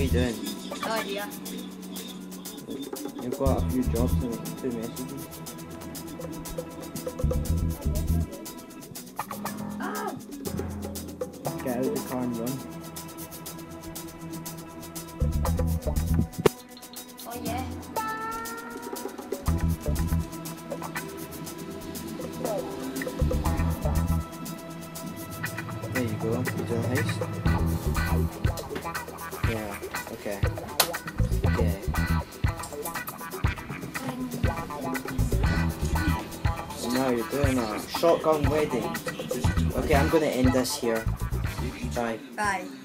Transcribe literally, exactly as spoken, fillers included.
you doing? No idea. You've got a few jobs and two messages. Oh! Get out of the car and run. Oh yeah. There you go. You doing a heist? Yeah. Okay. Yeah. Now you're doing a shotgun wedding. Okay, I'm gonna end this here. Bye. Bye.